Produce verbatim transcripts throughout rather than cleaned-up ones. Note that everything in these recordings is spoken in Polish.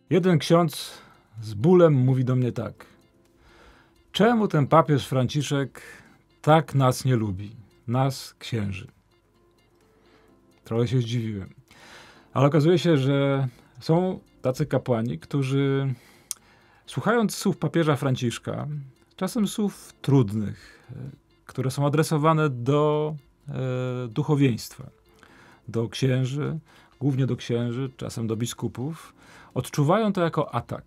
Jeden ksiądz z bólem mówi do mnie tak. Czemu ten papież Franciszek tak nas nie lubi? Nas, księży. Trochę się zdziwiłem. Ale okazuje się, że są tacy kapłani, którzy słuchając słów papieża Franciszka, czasem słów trudnych, które są adresowane do e, duchowieństwa, do księży, głównie do księży, czasem do biskupów, odczuwają to jako atak.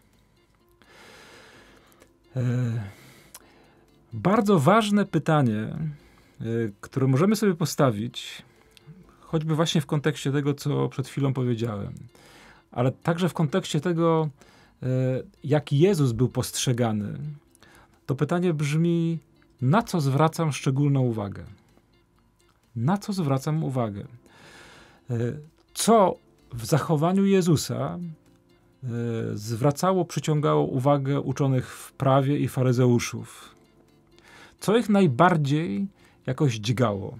E, bardzo ważne pytanie, e, które możemy sobie postawić, choćby właśnie w kontekście tego, co przed chwilą powiedziałem, ale także w kontekście tego, e, jak Jezus był postrzegany, to pytanie brzmi, na co zwracam szczególną uwagę? Na co zwracam uwagę? E, co w zachowaniu Jezusa e, zwracało, przyciągało uwagę uczonych w prawie i faryzeuszów? Co ich najbardziej jakoś dźgało?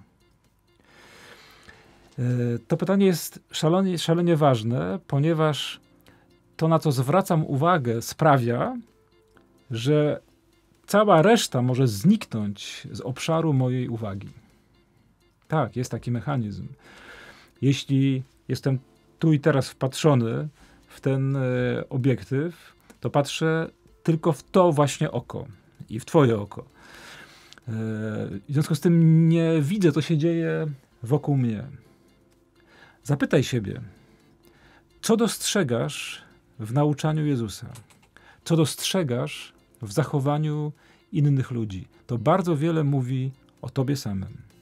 E, to pytanie jest szalenie, szalenie ważne, ponieważ to, na co zwracam uwagę, sprawia, że cała reszta może zniknąć z obszaru mojej uwagi. Tak, jest taki mechanizm. Jeśli jestem tu i teraz wpatrzony w ten e, obiektyw, to patrzę tylko w to właśnie oko i w twoje oko. E, w związku z tym nie widzę, co się dzieje wokół mnie. Zapytaj siebie, co dostrzegasz w nauczaniu Jezusa? Co dostrzegasz w zachowaniu innych ludzi? To bardzo wiele mówi o tobie samym.